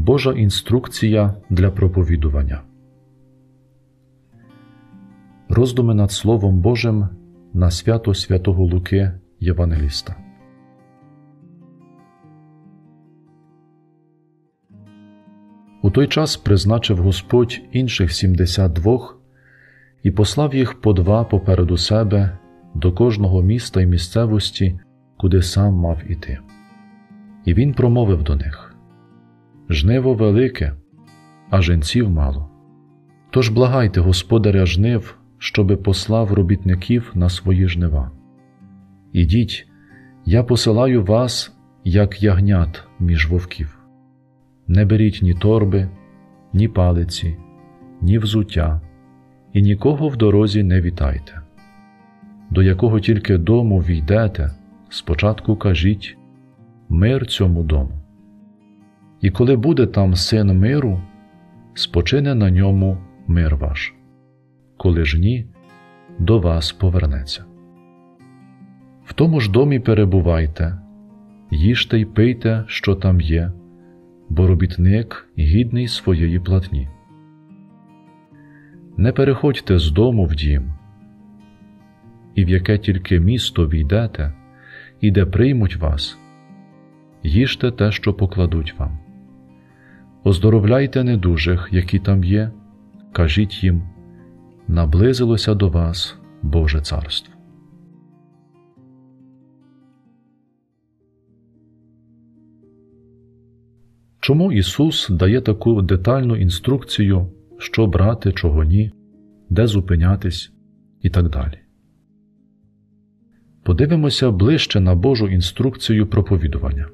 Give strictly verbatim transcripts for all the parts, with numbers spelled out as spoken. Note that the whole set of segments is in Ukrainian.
Божа інструкція для проповідування. Роздуми над Словом Божим на свято святого Луки Євангеліста. У той час призначив Господь інших сімдесят двох і послав їх по два попереду себе до кожного міста й місцевості, куди сам мав іти. І він промовив до них: «Жниво велике, а жинців мало. Тож благайте Господаря жнив, щоби послав робітників на свої жнива. Ідіть, я посилаю вас, як ягнят між вовків. Не беріть ні торби, ні палиці, ні взуття, і нікого в дорозі не вітайте. До якого тільки дому війдете, спочатку кажіть: мир цьому дому. І коли буде там син миру, спочине на ньому мир ваш. Коли ж ні, до вас повернеться. В тому ж домі перебувайте, їжте й пийте, що там є, бо робітник гідний своєї платні. Не переходьте з дому в дім, і в яке тільки місто війдете, і де приймуть вас, їжте те, що покладуть вам. Оздоровляйте недужих, які там є, кажіть їм: наблизилося до вас Боже царство». Чому Ісус дає таку детальну інструкцію, що брати, чого ні, де зупинятись і так далі? Подивимося ближче на Божу інструкцію проповідування.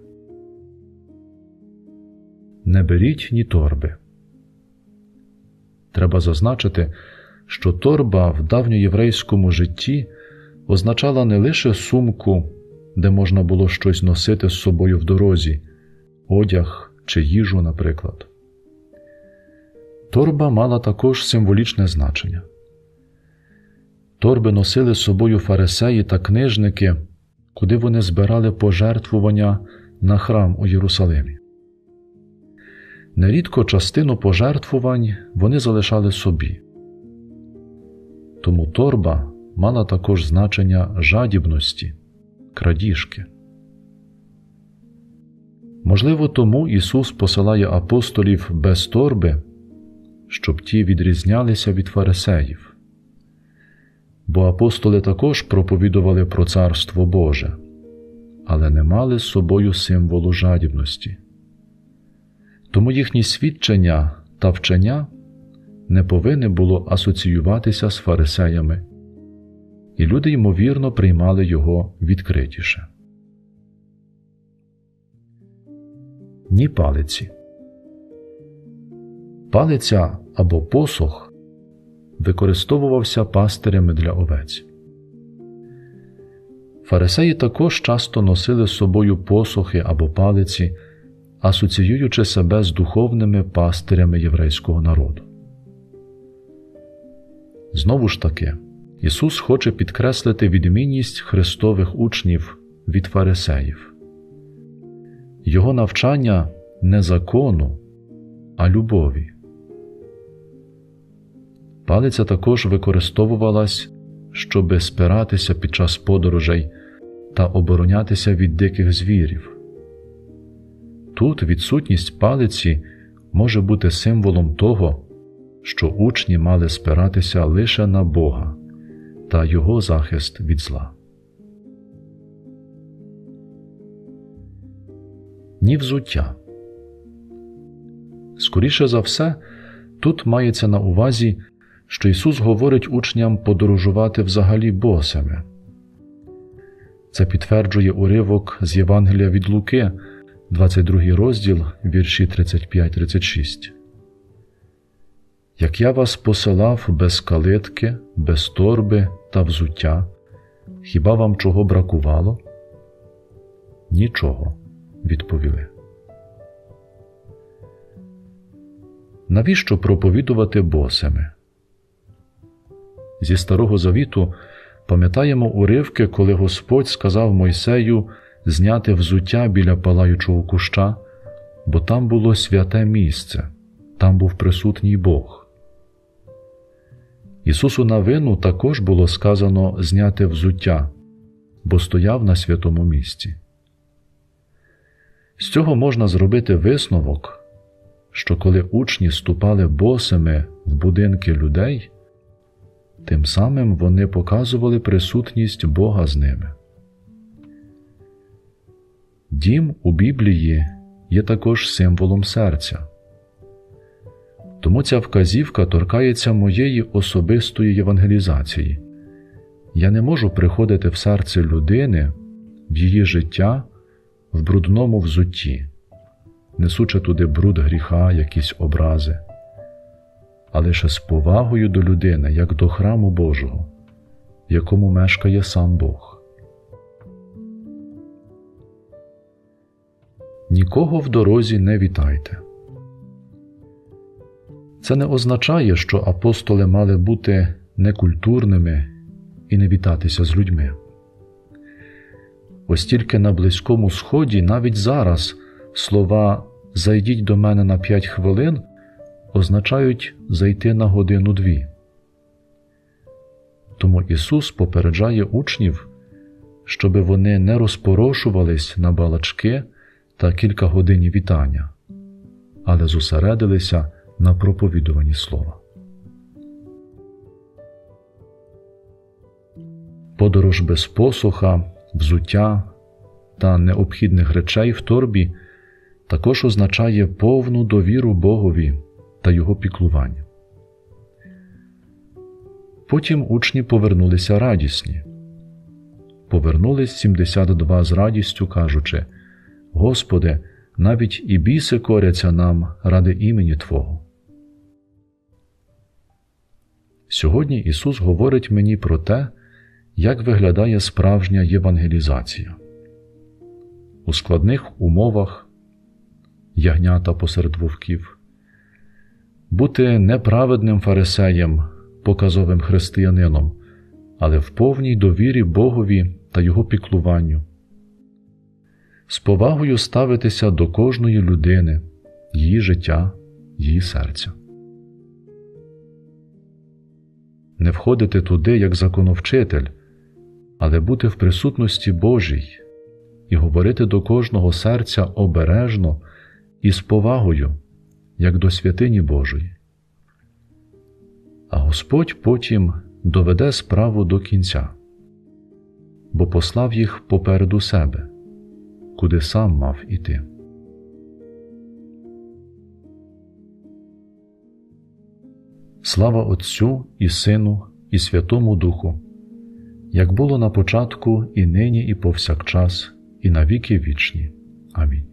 Не беріть ні торби. Треба зазначити, що торба в давньоєврейському житті означала не лише сумку, де можна було щось носити з собою в дорозі, одяг чи їжу, наприклад. Торба мала також символічне значення. Торби носили з собою фарисеї та книжники, куди вони збирали пожертвування на храм у Єрусалимі. Нерідко частину пожертвувань вони залишали собі. Тому торба мала також значення жадібності, крадіжки. Можливо, тому Ісус посилає апостолів без торби, щоб ті відрізнялися від фарисеїв. Бо апостоли також проповідували про Царство Боже, але не мали з собою символу жадібності. Тому їхні свідчення та вчення не повинне було асоціюватися з фарисеями, і люди, ймовірно, приймали його відкритіше. Ні палиці. Палиця або посох використовувався пастирями для овець. Фарисеї також часто носили з собою посохи або палиці, асоціюючи себе з духовними пастирями єврейського народу. Знову ж таки, Ісус хоче підкреслити відмінність Христових учнів від фарисеїв. Його навчання не закону, а любові. Палиця також використовувалась, щоби спиратися під час подорожей та оборонятися від диких звірів. Тут відсутність палиці може бути символом того, що учні мали спиратися лише на Бога та Його захист від зла. Ні взуття. Скоріше за все, тут мається на увазі, що Ісус говорить учням подорожувати взагалі босими. Це підтверджує уривок з Євангелія від Луки, двадцять другий розділ, вірші тридцять п'ять тридцять шість. «Як я вас посилав без калитки, без торби та взуття, хіба вам чого бракувало?» «Нічого», – відповіли. Навіщо проповідувати босими? Зі Старого Завіту пам'ятаємо уривки, коли Господь сказав Мойсею зняти взуття біля палаючого куща, бо там було святе місце, там був присутній Бог. Ісусу Навину також було сказано зняти взуття, бо стояв на святому місці. З цього можна зробити висновок, що коли учні ступали босими в будинки людей, тим самим вони показували присутність Бога з ними. Дім у Біблії є також символом серця. Тому ця вказівка торкається моєї особистої євангелізації. Я не можу приходити в серце людини, в її життя, в брудному взутті, несучи туди бруд гріха, якісь образи, а лише з повагою до людини, як до храму Божого, в якому мешкає сам Бог. Нікого в дорозі не вітайте. Це не означає, що апостоли мали бути некультурними і не вітатися з людьми. Ось тільки на Близькому Сході навіть зараз слова «зайдіть до мене на п'ять хвилин» означають «зайти на годину-дві». Тому Ісус попереджає учнів, щоби вони не розпорошувались на балачки та кількагодинні вітання, але зосередилися на проповідуванні слова. Подорож без посуха, взуття та необхідних речей в торбі також означає повну довіру Богові та Його піклуванню. Потім учні повернулися радісні. Повернулись сімдесят два з радістю, кажучи: «Господи, навіть і біси коряться нам ради імені Твого». Сьогодні Ісус говорить мені про те, як виглядає справжня євангелізація. У складних умовах, ягнята посеред вовків, бути неправедним фарисеєм, показовим християнином, але в повній довірі Богові та Його піклуванню, з повагою ставитися до кожної людини, її життя, її серця. Не входити туди як законовчитель, але бути в присутності Божій і говорити до кожного серця обережно і з повагою, як до святині Божої. А Господь потім доведе справу до кінця, бо послав їх попереду себе, куди сам мав іти. Слава Отцю і Сину і Святому Духу, як було на початку, і нині, і повсякчас, і на віки вічні. Амінь.